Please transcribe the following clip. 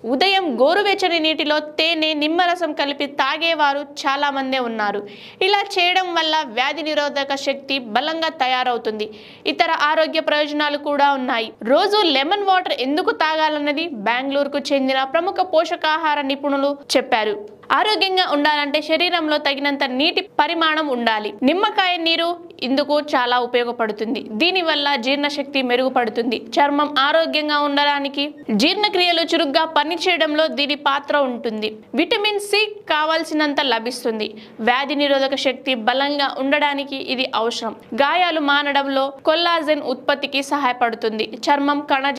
ఉదయం గోరువెచ్చని నీటిలో తేనె నిమ్మరసం కలిపి తాగేవారు చాలా మందే ఉన్నారు. ఇలా చేయడం వల్ల వ్యాధి నిరోధక శక్తి బలంగా తయారవుతుంది. ఇతర ఆరోగ్య ప్రయోజనాలు కూడా ఉన్నాయి. రోజు లెమన్ వాటర్ ఎందుకు తాగాలన్నది బెంగళూరుకు చెందిన ప్రముఖ పోషకాహార నిపుణులు చెప్పారు. ఆరోగ్యంగా ఉండాలంటే శరీరంలో తగినంత నీటి పరిమాణం ఉండాలి. నిమ్మకాయ నీరు ఇందుకు చాలా ఉపయోగపడుతుంది. దీనివల్ల జీర్ణశక్తి మెరుగుపడుతుంది. చర్మం ఆరోగ్యంగా ఉండడానికి, జీర్ణక్రియలు చురుగ్గా పనిచేయడంలో దీని పాత్ర ఉంటుంది. విటమిన్ సి కావాల్సినంత లభిస్తుంది. వ్యాధి నిరోధక శక్తి బలంగా ఉండడానికి ఇది అవసరం. గాయాలు మానడంలో కొల్లాజెన్ ఉత్పత్తికి సహాయపడుతుంది. చర్మం కణజాలం